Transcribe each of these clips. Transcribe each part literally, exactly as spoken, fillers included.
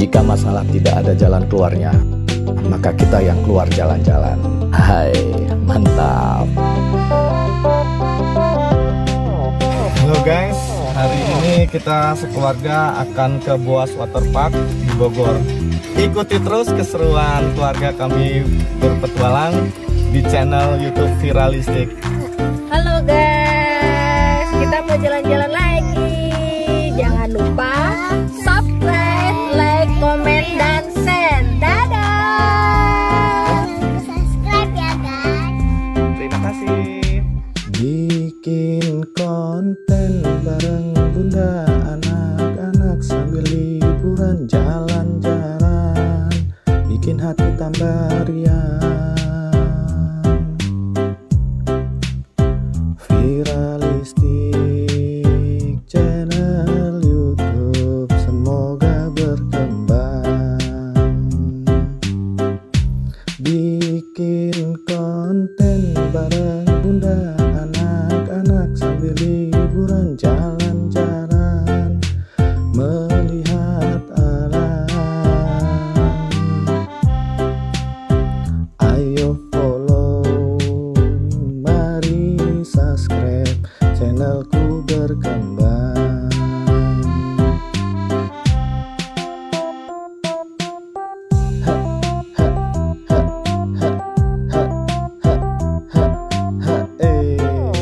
Jika masalah tidak ada jalan keluarnya, maka kita yang keluar jalan-jalan. Hai, mantap. Halo guys, hari ini kita sekeluarga akan ke Boas Waterpark di Bogor. Ikuti terus keseruan keluarga kami berpetualang di channel YouTube Viralistik. Halo guys, kita mau jalan-jalan lagi. Jangan lupa subscribe, like, komen, dan share. Dadah. Subscribe ya guys. Terima kasih. Bikin konten bareng bunda, anak-anak sambil liburan jalan-jalan, bikin hati tambah riang. Viralistik channel YouTube semoga berkembang. Bikin konten bareng bunda, anak-anak sambil liburan jalan-jalan, melihat alam. Ayo follow, mari subscribe, channelku berkembang. Ha, ha, ha, ha, ha, ha, ha, ha, eh.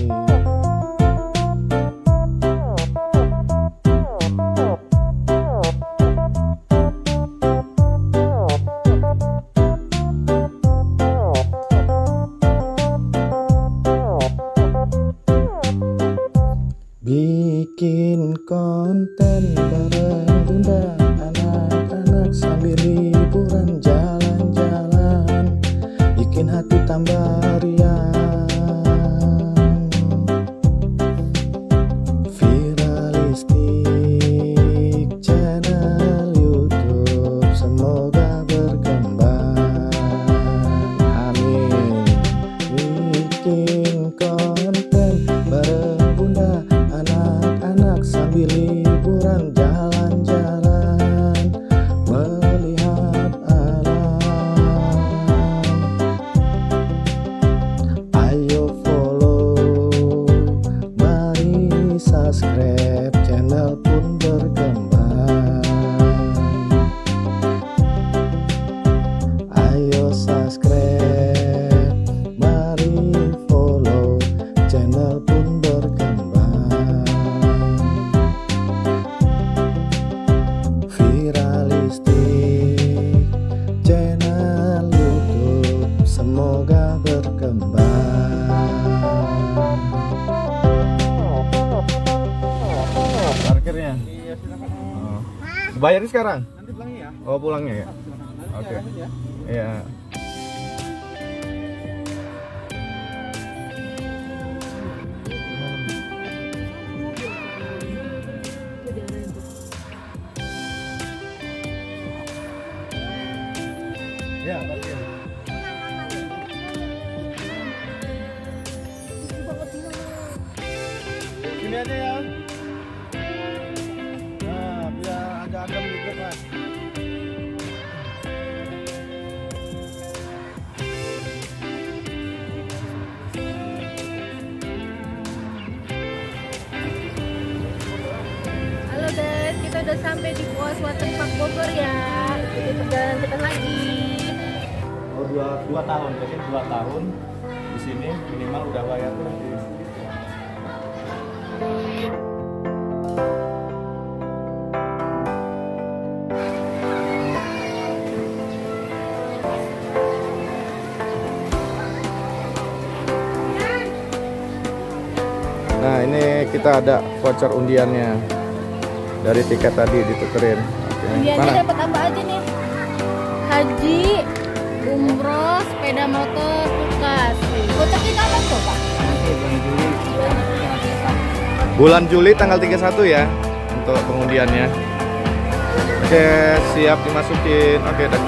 Bikin konten bareng bunda, anak-anak sambil liburan jalan-jalan, bikin hati tambah riang. Viralistik channel YouTube semoga berkembang. Amin. Bikin konten bareng bunda, anak-anak sambil liburan jalan-jalan, melihat alam. Ayo follow, mari subscribe, channel pun berkembang. Ayo subscribe, mari follow, channel pun berkembang. Viralistik channel YouTube semoga berkembang. Parkirnya? Iya, silakan. Oh. Bayarin sekarang? Nanti pulangnya ya. Oh, pulangnya ya. Oke. Okay. Iya. Ya, parkir. Sini aja ya. Nah, biar agak adem dikit lah. Halo guys, kita udah sampai di Boas Waterpark Bogor ya. Ikuti perjalanan kita lagi. Oh, dua, dua tahun, jadi dua tahun di sini minimal udah bayar tuh. Nah, ini kita ada voucher undiannya dari tiket tadi ditukerin. Oke. Undiannya dapat apa aja nih? Haji, umroh, sepeda motor, kulkas. Vouchernya kapan tuh Pak? Bulan Juli tanggal tiga puluh satu ya untuk pengundiannya. Oke, siap dimasukin. Oke, dah.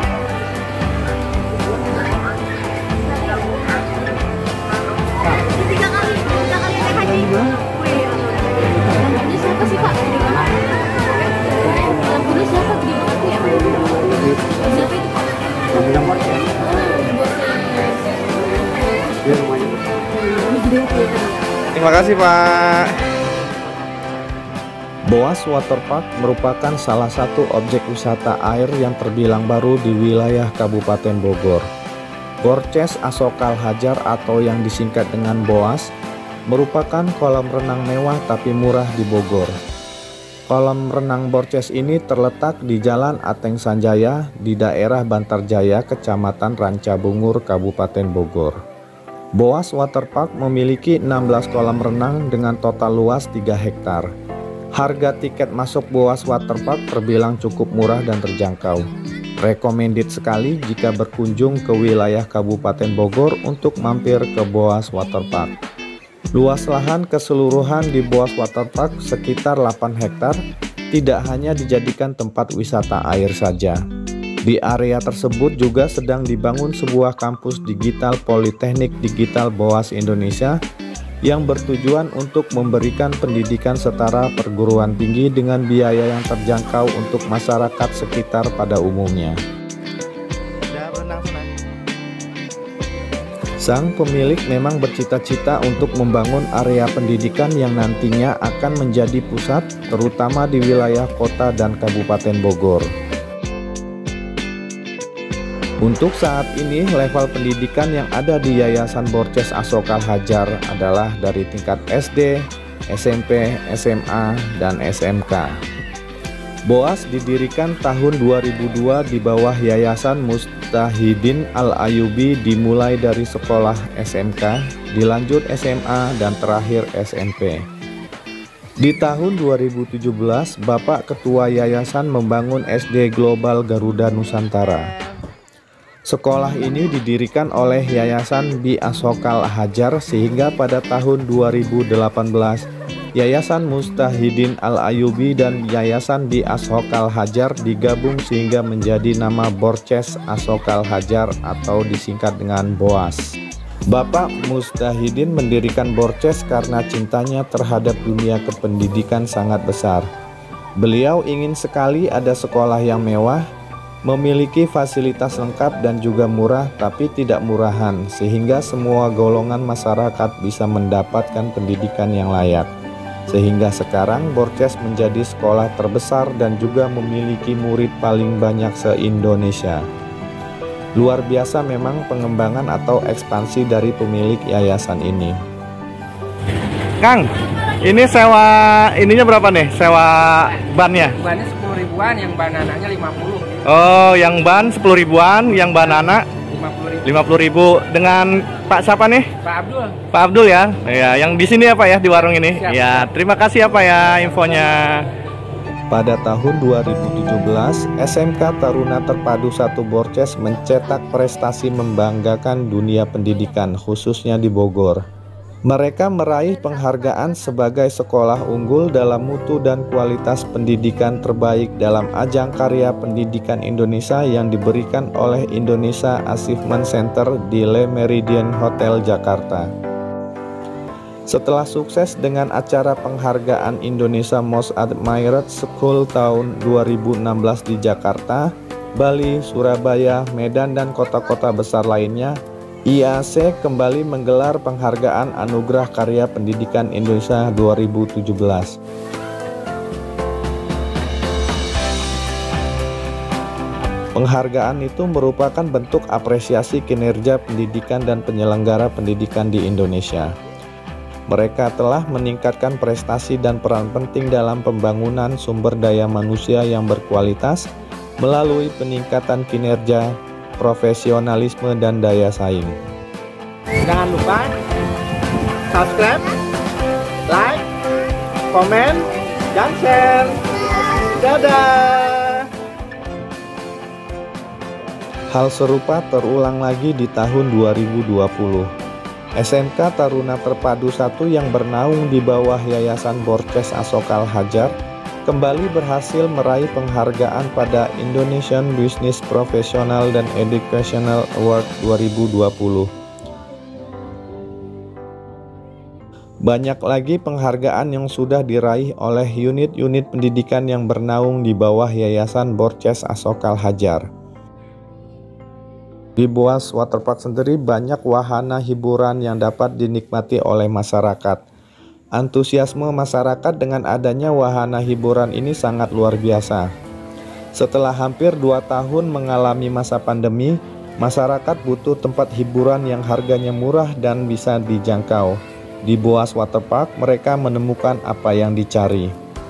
Tiga kali, tiga kali naik haji. Ini siapa sih Pak? Alhamdulillah siapa? Gede banget ya. kasih Pak. Boas Waterpark merupakan salah satu objek wisata air yang terbilang baru di wilayah Kabupaten Bogor. Borces Asokal Hajar atau yang disingkat dengan Boas merupakan kolam renang mewah tapi murah di Bogor. Kolam renang Borces ini terletak di Jalan Ateng Sanjaya di daerah Bantarjaya, Kecamatan Rancabungur, Kabupaten Bogor. Boas Waterpark memiliki enam belas kolam renang dengan total luas tiga hektar. Harga tiket masuk Boas Waterpark terbilang cukup murah dan terjangkau. Recommended sekali jika berkunjung ke wilayah Kabupaten Bogor untuk mampir ke Boas Waterpark. Luas lahan keseluruhan di Boas Waterpark sekitar delapan hektar, tidak hanya dijadikan tempat wisata air saja. Di area tersebut juga sedang dibangun sebuah kampus digital Politeknik Digital Boas Indonesia yang bertujuan untuk memberikan pendidikan setara perguruan tinggi dengan biaya yang terjangkau untuk masyarakat sekitar pada umumnya. Sang pemilik memang bercita-cita untuk membangun area pendidikan yang nantinya akan menjadi pusat, terutama di wilayah kota dan Kabupaten Bogor. Untuk saat ini, level pendidikan yang ada di Yayasan Borces Asokal Hajar adalah dari tingkat S D, S M P, S M A, dan S M K. Boas didirikan tahun dua ribu dua di bawah Yayasan Mustahidin Al-Ayubi, dimulai dari sekolah S M K, dilanjut S M A, dan terakhir S M P. Di tahun dua ribu tujuh belas, Bapak Ketua Yayasan membangun S D Global Garuda Nusantara. Sekolah ini didirikan oleh Yayasan Bi Asokal Hajar sehingga pada tahun dua ribu delapan belas Yayasan Mustahidin Al-Ayubi dan Yayasan Bi Asokal Hajar digabung sehingga menjadi nama Borces Asokal Hajar atau disingkat dengan Boas. Bapak Mustahidin mendirikan Borces karena cintanya terhadap dunia kependidikan sangat besar. Beliau ingin sekali ada sekolah yang mewah, memiliki fasilitas lengkap dan juga murah tapi tidak murahan, sehingga semua golongan masyarakat bisa mendapatkan pendidikan yang layak. Sehingga sekarang Borces menjadi sekolah terbesar dan juga memiliki murid paling banyak se-Indonesia. Luar biasa memang pengembangan atau ekspansi dari pemilik yayasan ini. Kang, ini sewa ininya berapa nih? Sewa bannya? Bannya sepuluh ribuan, yang banananya lima puluh. Oh, yang ban sepuluh ribuan, yang banana lima puluh ribu. Dengan Pak siapa nih? Pak Abdul. Pak Abdul ya. Ya, yang di sini ya Pak ya, di warung ini. Siap, ya, siap. terima kasih ya Pak ya infonya. Pada tahun dua ribu tujuh belas, S M K Taruna Terpadu satu Borces mencetak prestasi membanggakan dunia pendidikan, khususnya di Bogor. Mereka meraih penghargaan sebagai sekolah unggul dalam mutu dan kualitas pendidikan terbaik dalam ajang karya pendidikan Indonesia yang diberikan oleh Indonesia Achievement Center di Le Méridien Hotel Jakarta. Setelah sukses dengan acara penghargaan Indonesia Most Admired School tahun dua ribu enam belas di Jakarta, Bali, Surabaya, Medan, dan kota-kota besar lainnya, I A C kembali menggelar penghargaan Anugerah Karya Pendidikan Indonesia dua ribu tujuh belas. Penghargaan itu merupakan bentuk apresiasi kinerja pendidikan dan penyelenggara pendidikan di Indonesia. Mereka telah meningkatkan prestasi dan peran penting dalam pembangunan sumber daya manusia yang berkualitas melalui peningkatan kinerja, profesionalisme, dan daya saing. Jangan lupa subscribe, like, komen, dan share. Dadah. Hal serupa terulang lagi di tahun dua ribu dua puluh. S M K Taruna Terpadu satu yang bernaung di bawah Yayasan Borces Asokal Hajar kembali berhasil meraih penghargaan pada Indonesian Business Professional dan Educational Award dua ribu dua puluh. Banyak lagi penghargaan yang sudah diraih oleh unit-unit pendidikan yang bernaung di bawah Yayasan Borces Asokal Hajar. Di Boas Waterpark sendiri banyak wahana hiburan yang dapat dinikmati oleh masyarakat. Antusiasme masyarakat dengan adanya wahana hiburan ini sangat luar biasa. Setelah hampir dua tahun mengalami masa pandemi, masyarakat butuh tempat hiburan yang harganya murah dan bisa dijangkau. Di Boas Waterpark, mereka menemukan apa yang dicari.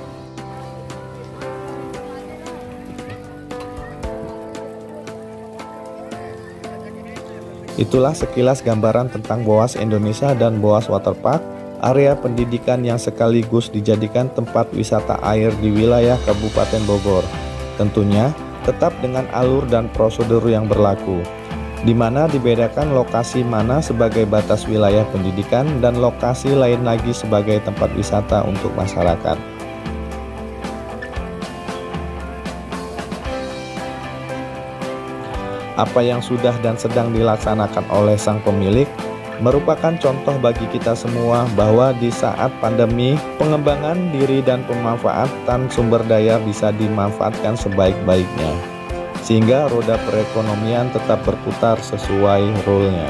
Itulah sekilas gambaran tentang Boas Indonesia dan Boas Waterpark, area pendidikan yang sekaligus dijadikan tempat wisata air di wilayah Kabupaten Bogor. Tentunya tetap dengan alur dan prosedur yang berlaku, di mana dibedakan lokasi mana sebagai batas wilayah pendidikan dan lokasi lain lagi sebagai tempat wisata untuk masyarakat. Apa yang sudah dan sedang dilaksanakan oleh sang pemilik merupakan contoh bagi kita semua bahwa di saat pandemi, pengembangan diri dan pemanfaatan sumber daya bisa dimanfaatkan sebaik-baiknya, sehingga roda perekonomian tetap berputar sesuai rule-nya.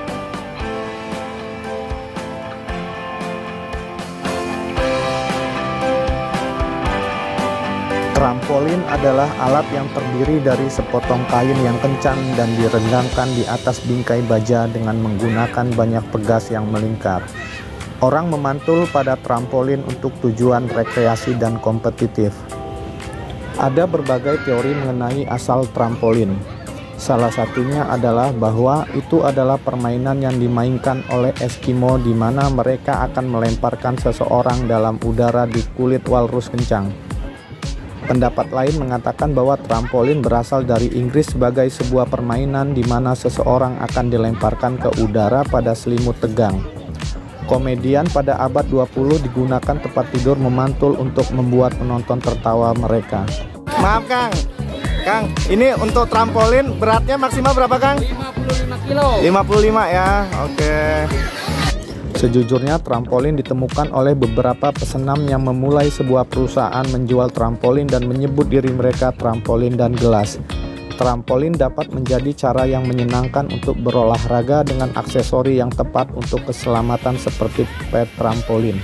Trampolin adalah alat yang terdiri dari sepotong kain yang kencang dan direnggangkan di atas bingkai baja dengan menggunakan banyak pegas yang melingkar. Orang memantul pada trampolin untuk tujuan rekreasi dan kompetitif. Ada berbagai teori mengenai asal trampolin. Salah satunya adalah bahwa itu adalah permainan yang dimainkan oleh Eskimo, di mana mereka akan melemparkan seseorang dalam udara di kulit walrus kencang. Pendapat lain mengatakan bahwa trampolin berasal dari Inggris sebagai sebuah permainan di mana seseorang akan dilemparkan ke udara pada selimut tegang. Komedian pada abad dua puluh digunakan tempat tidur memantul untuk membuat penonton tertawa mereka. Maaf Kang, Kang, ini untuk trampolin beratnya maksimal berapa Kang? lima puluh lima kilo. lima puluh lima ya, oke. Sejujurnya trampolin ditemukan oleh beberapa pesenam yang memulai sebuah perusahaan menjual trampolin dan menyebut diri mereka trampolin dan gelas. Trampolin dapat menjadi cara yang menyenangkan untuk berolahraga dengan aksesori yang tepat untuk keselamatan seperti pet trampolin.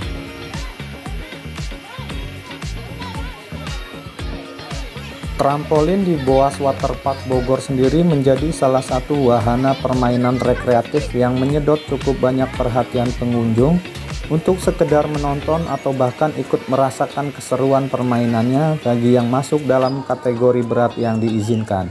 Trampolin di Boas Waterpark Bogor sendiri menjadi salah satu wahana permainan rekreatif yang menyedot cukup banyak perhatian pengunjung untuk sekedar menonton atau bahkan ikut merasakan keseruan permainannya bagi yang masuk dalam kategori berat yang diizinkan.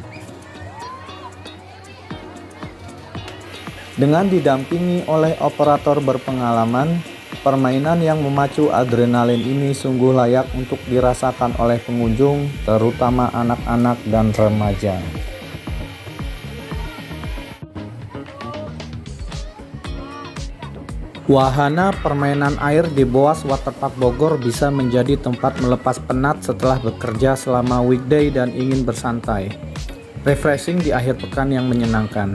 Dengan didampingi oleh operator berpengalaman, permainan yang memacu adrenalin ini sungguh layak untuk dirasakan oleh pengunjung, terutama anak-anak dan remaja. Wahana permainan air di Boas Waterpark Bogor bisa menjadi tempat melepas penat setelah bekerja selama weekday dan ingin bersantai. Refreshing di akhir pekan yang menyenangkan.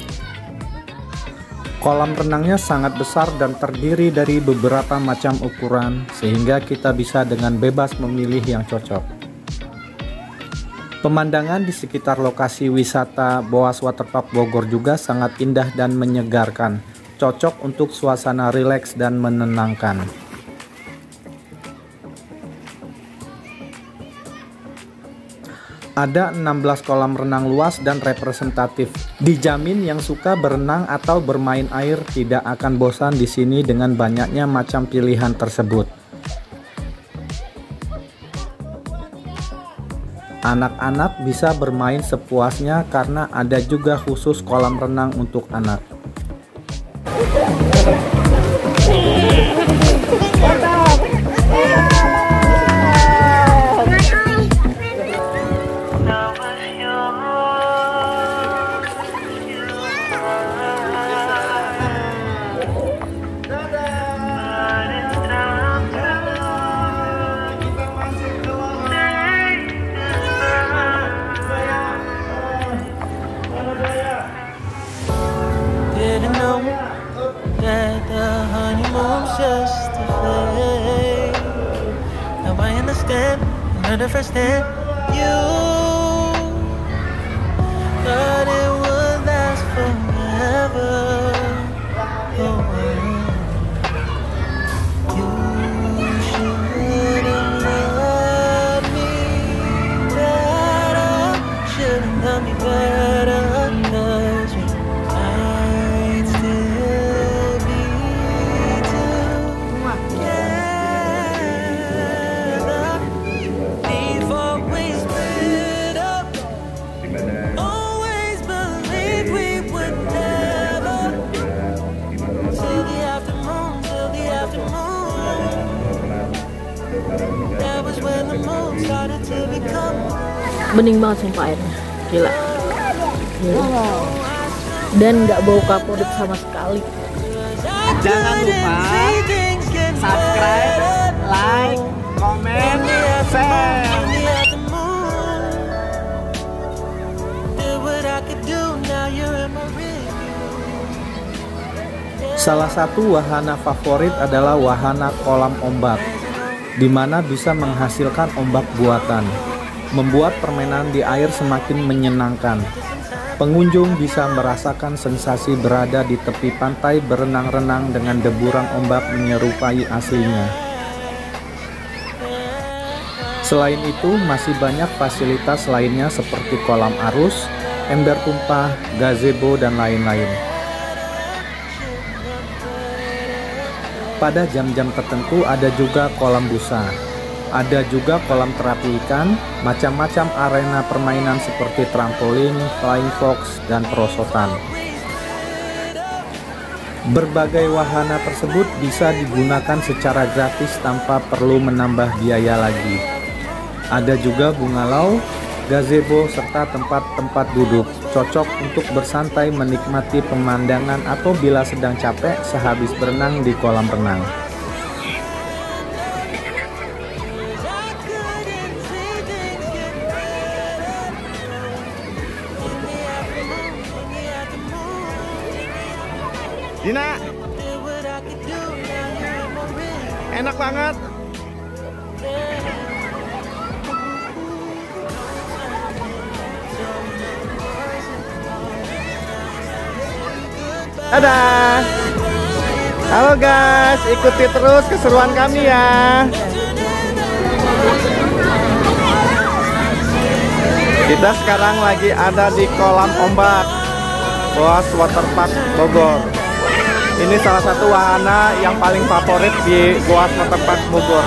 Kolam renangnya sangat besar dan terdiri dari beberapa macam ukuran, sehingga kita bisa dengan bebas memilih yang cocok. Pemandangan di sekitar lokasi wisata Boas Waterpark Bogor juga sangat indah dan menyegarkan, cocok untuk suasana rileks dan menenangkan. Ada enam belas kolam renang luas dan representatif. Dijamin yang suka berenang atau bermain air tidak akan bosan di sini dengan banyaknya macam pilihan tersebut. Anak-anak bisa bermain sepuasnya karena ada juga khusus kolam renang untuk anak. Didn't know that the honeymoon's just a fake. Now I understand, another first step. You thought it would last forever. Oh, you started to become. Bening banget sumpah airnya, gila. Gila. Dan nggak bau kaporit sama sekali. Jangan lupa subscribe, like, komen, share. Salah satu wahana favorit adalah wahana kolam ombak, di mana bisa menghasilkan ombak buatan, membuat permainan di air semakin menyenangkan. Pengunjung bisa merasakan sensasi berada di tepi pantai berenang-renang dengan deburan ombak menyerupai aslinya. Selain itu, masih banyak fasilitas lainnya seperti kolam arus, ember tumpah, gazebo, dan lain-lain. Pada jam-jam tertentu ada juga kolam busa. Ada juga kolam terapi ikan, macam-macam arena permainan seperti trampolin, flying fox, dan perosotan. Berbagai wahana tersebut bisa digunakan secara gratis tanpa perlu menambah biaya lagi. Ada juga bungalau, gazebo, serta tempat-tempat duduk, cocok untuk bersantai menikmati pemandangan atau bila sedang capek sehabis berenang di kolam renang. Dina, enak banget. Dadah. Halo guys, ikuti terus keseruan kami ya. Kita sekarang lagi ada di kolam ombak Boas Waterpark Bogor. Ini salah satu wahana yang paling favorit di Boas Waterpark Bogor.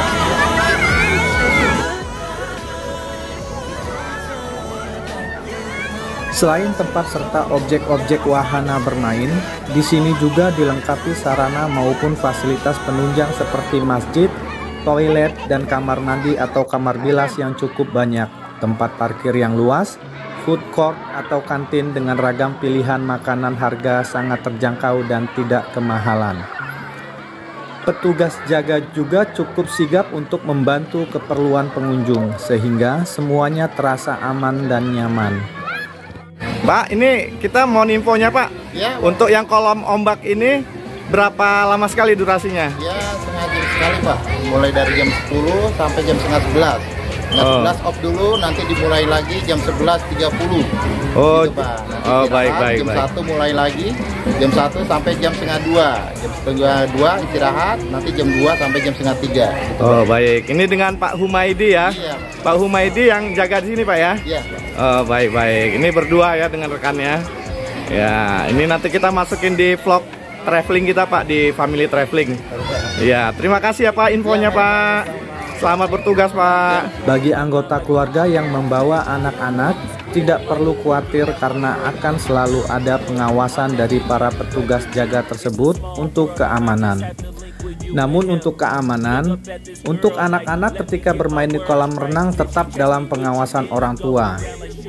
Selain tempat serta objek-objek wahana bermain, di sini juga dilengkapi sarana maupun fasilitas penunjang seperti masjid, toilet, dan kamar mandi atau kamar bilas yang cukup banyak, tempat parkir yang luas, food court atau kantin dengan ragam pilihan makanan harga sangat terjangkau dan tidak kemahalan. Petugas jaga juga cukup sigap untuk membantu keperluan pengunjung, sehingga semuanya terasa aman dan nyaman. Pak, ini kita mau infonya Pak. Ya, untuk yang kolam ombak ini berapa lama sekali durasinya? ya setengah jam sekali Pak. Mulai dari jam sepuluh sampai jam setengah sebelas. Setengah Oh. sebelas off dulu, nanti dimulai lagi jam sebelas tiga puluh. Oh, Gitu, Pak. Nanti oh, istirahat, baik, baik, jam baik. satu mulai lagi, jam satu sampai jam setengah dua. Jam setengah dua istirahat, nanti jam dua sampai jam setengah tiga. Gitu, Oh, Pak. baik. Ini dengan Pak Humaydi ya. Iya, Pak Humaydi yang jaga di sini Pak ya. Iya. Oh, baik, baik. Ini berdua ya dengan rekannya. Ya, ini nanti kita masukin di vlog traveling kita Pak, di Family Traveling. Ya, terima kasih ya Pak infonya Pak. Selamat bertugas Pak. Bagi anggota keluarga yang membawa anak-anak, tidak perlu khawatir karena akan selalu ada pengawasan dari para petugas jaga tersebut untuk keamanan. Namun untuk keamanan, untuk anak-anak ketika bermain di kolam renang tetap dalam pengawasan orang tua.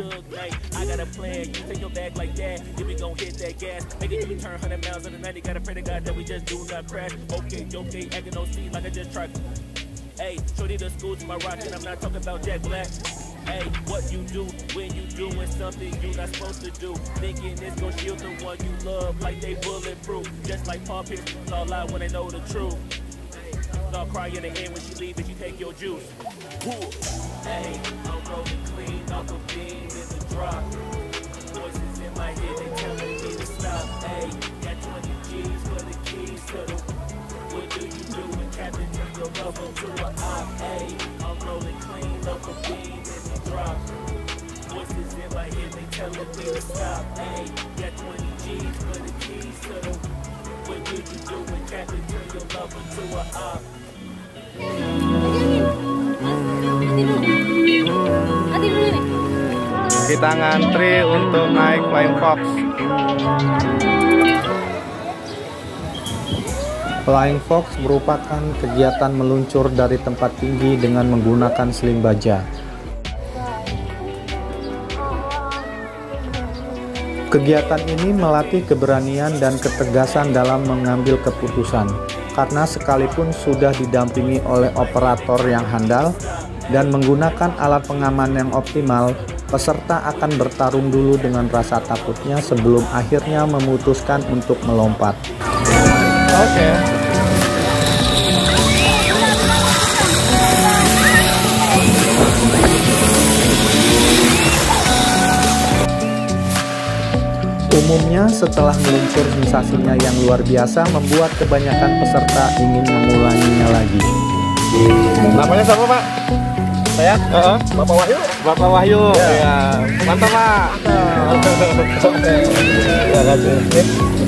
Hey, shorty the school to my rock, and I'm not talking about Jack Black. Hey, what you do when you doing something you not supposed to do? Thinking it's gonna shield the one you love like they bulletproof. Just like Paul Pierce, all lie when they know the truth. I'll cry in the end when she leave and she take your juice. Ooh. Hey, I'm rolling clean off a beam in the drop. Voices in my head, they telling me to stop. Hey, got twenty G's for the keys to the. What do you do when Captain turn your love into a op? Hey, I'm rolling clean off a beam in the drop. Voices in my head, they telling me to stop. Hey, got twenty G's for the keys to the. What do you do when Captain turn your love into a op? Kita ngantri untuk naik Flying Fox. Flying Fox merupakan kegiatan meluncur dari tempat tinggi dengan menggunakan seling baja. Kegiatan ini melatih keberanian dan ketegasan dalam mengambil keputusan, karena sekalipun sudah didampingi oleh operator yang handal dan menggunakan alat pengaman yang optimal, peserta akan bertarung dulu dengan rasa takutnya sebelum akhirnya memutuskan untuk melompat. Oke. Umumnya setelah meluncur sensasinya yang luar biasa membuat kebanyakan peserta ingin mengulanginya lagi. Namanya siapa, Pak? Saya? Uh-huh. Bapak Wahyu. Bapak Wahyu. Ya. Ya. Mantap, Pak. Oke. Ya, kasih.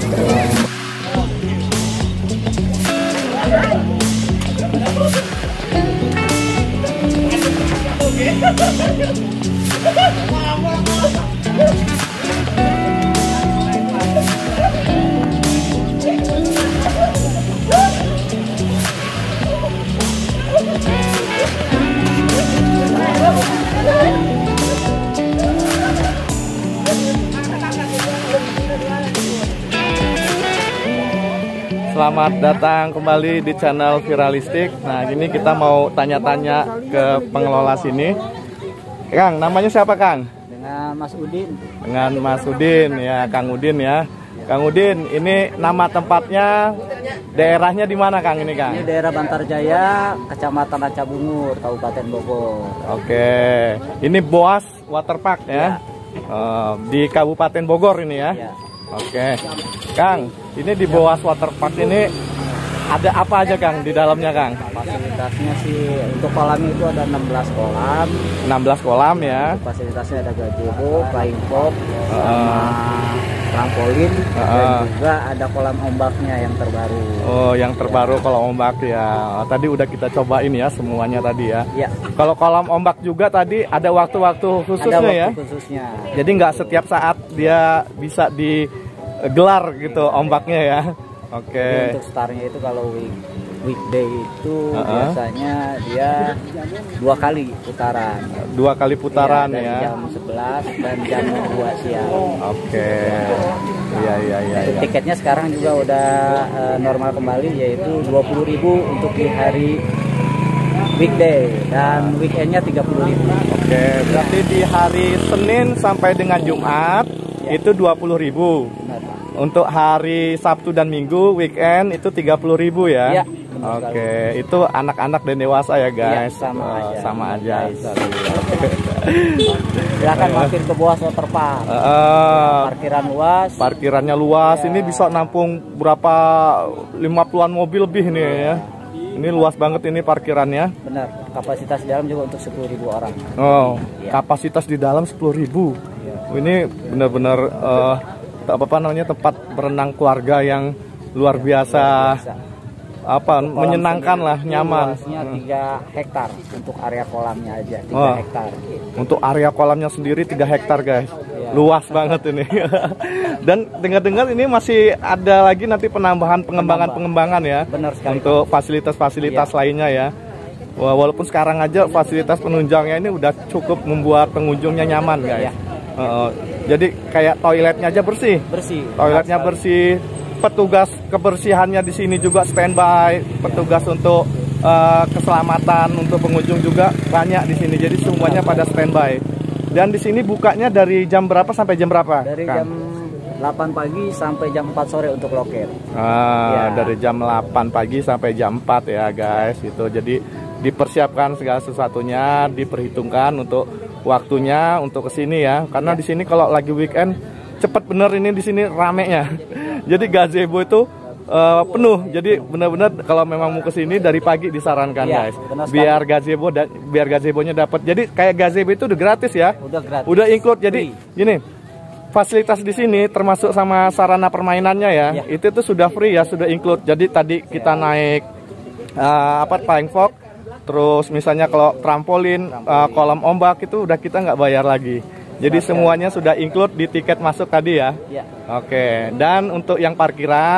Selamat datang kembali di channel Viralistik. Nah, ini kita mau tanya-tanya ke pengelola sini. Kang, namanya siapa, Kang? Dengan Mas Udin. Dengan Mas Udin, ya, Kang Udin ya. Kang Udin, ini nama tempatnya, daerahnya di mana, Kang, ini, Kang? Ini daerah Bantarjaya, Kecamatan Racabungur, Kabupaten Bogor. Oke, ini Boas Waterpark ya, ya. Uh, di Kabupaten Bogor ini ya. Ya. Oke, Kang, ini di Boas Waterpark ini ada apa aja, Kang, di dalamnya, Kang? Fasilitasnya sih untuk kolam itu ada enam belas kolam. enam belas kolam ya. Fasilitasnya ada gazebo, flying fox, uh, sama trampolin, uh, dan juga ada kolam ombaknya yang terbaru. Oh, yang terbaru ya. Kolam ombak ya. Tadi udah kita cobain ya semuanya tadi ya. Ya. Kalau kolam ombak juga tadi ada waktu-waktu khususnya ada waktu ya. Khususnya. Jadi nggak setiap saat dia bisa digelar gitu ombaknya ya. Oke. Okay. Untuk startnya itu kalau week, weekday itu uh -huh. biasanya dia dua kali putaran. Dua kali putaran ya. ya. Jam sebelas dan jam dua siang. Oke. Iya iya iya. Ya. Tiketnya sekarang juga udah uh, normal kembali, yaitu dua puluh ribu untuk di hari weekday dan weekendnya tiga puluh ribu. Oke. Berarti di hari Senin sampai dengan Jumat ya. Itu dua puluh ribu. Benar. Untuk hari Sabtu dan Minggu weekend itu tiga puluh ribu ya. Ya. Oke, okay. Itu anak-anak dan dewasa ya, guys. Ya, sama uh, aja. Sama aja. Silakan mampir ke Boas Waterpark. Uh, Parkiran luas. Parkirannya luas. Ya. Ini bisa nampung berapa lima puluhan mobil lebih nih ya. Ini luas banget ini parkirannya. Benar. Kapasitas di dalam juga untuk sepuluh ribu orang. Oh, ya. Kapasitas di dalam sepuluh ribu. Ya. Ini benar-benar uh, apa namanya tempat berenang keluarga yang luar biasa, luar biasa. Apa kolam menyenangkan lah, nyaman. Luasnya tiga hektar untuk area kolamnya aja, tiga oh, hektar. Untuk area kolamnya sendiri tiga hektar, guys. Ya. Luas banget ini. Dan dengar-dengar ini masih ada lagi nanti penambahan pengembangan-pengembangan ya. Benar sekali. Untuk fasilitas-fasilitas ya. Lainnya ya. Walaupun sekarang aja fasilitas penunjangnya ini udah cukup membuat pengunjungnya nyaman, guys. Ya. Uh, jadi kayak toiletnya aja bersih, bersih, toiletnya bersih, petugas kebersihannya di sini juga standby, petugas untuk uh, keselamatan untuk pengunjung juga banyak di sini, jadi semuanya pada standby. Dan di sini bukanya dari jam berapa sampai jam berapa? Dari Kang? jam delapan pagi sampai jam empat sore untuk loket. Ah, ya. Dari jam delapan pagi sampai jam empat ya, guys. Itu jadi dipersiapkan segala sesuatunya, diperhitungkan untuk waktunya untuk kesini ya, karena ya. Di sini kalau lagi weekend cepet bener ini di sini ramenya. Jadi gazebo itu uh, penuh. Jadi benar-benar kalau memang mau kesini dari pagi disarankan ya, guys, biar gazebo dan biar gazebonya dapat. Jadi kayak gazebo itu udah gratis ya, udah gratis, udah include. Jadi gini, fasilitas di sini termasuk sama sarana permainannya ya, ya. Itu tuh sudah free ya, sudah include. Jadi tadi kita ya. naik uh, apa flying fox. Terus misalnya kalau trampolin, trampolin. Uh, kolam ombak itu udah kita nggak bayar lagi. Jadi Maka. semuanya sudah include di tiket masuk tadi ya. Ya. Oke. Dan untuk yang parkiran,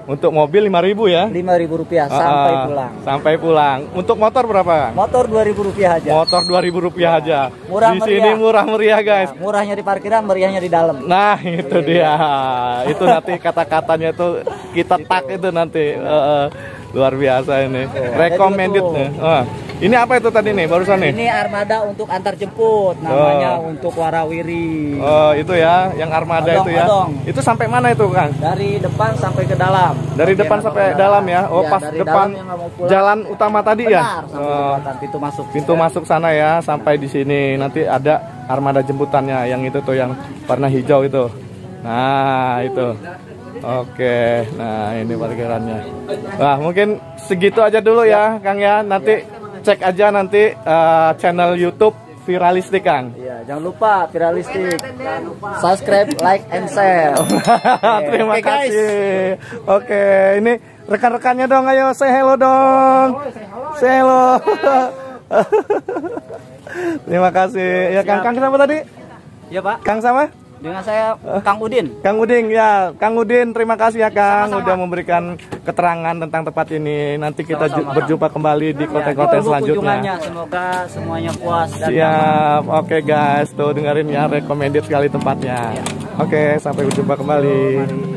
Untuk mobil lima ribu ya? lima ribu rupiah Ah, sampai ah, pulang. Sampai pulang. Untuk motor berapa? Motor dua ribu rupiah aja. Motor dua ribu rupiah aja. Murah Di meriah. sini murah meriah, guys. Murahnya di parkiran, meriahnya di dalam. Nah, itu dia. Itu nanti kata-katanya tuh kita tag itu nanti. Eh, eh, luar biasa ini. Recommended itu. nih. Ah, ini apa itu tadi nih barusan nih? Ini armada untuk antar jemput, namanya untuk warawiri. Oh, itu ya, yang armada Odong, itu ya. odong. Itu sampai mana itu, Kang? Dari depan sampai ke dalam. Dari Bagian depan apa sampai ke dalam ya. Oh, Iya, pas dari depan dalam yang nggak mau pulang. jalan utama tadi ya. Benar, sampai Oh, jembatan, pintu masuk. pintu masuk sana ya, sampai di sini nanti ada armada jemputannya yang itu tuh yang warna hijau itu. Nah, itu. Oke. Nah, ini parkirannya. Wah, mungkin segitu aja dulu ya, Kang ya. Nanti cek aja nanti eh, channel YouTube Viralistik, Kang. Iya, jangan lupa viralistik. Subscribe, like, and share. Terima Oke, guys. kasih. Oke, ini rekan-rekannya dong, ayo say hello dong. Say hello. Terima kasih. Ya, Kang, Kang siapa tadi? Ya, Pak. Kang sama? Dengan saya Kang Udin. Kang Udin ya, Kang Udin terima kasih ya Kang udah memberikan keterangan tentang tempat ini. Nanti kita ju- berjumpa kembali di konten-konten selanjutnya. Kunjungannya, semoga semuanya puas dan Siap, oke guys, tuh dengerin ya, recommended sekali tempatnya. Oke, sampai berjumpa kembali.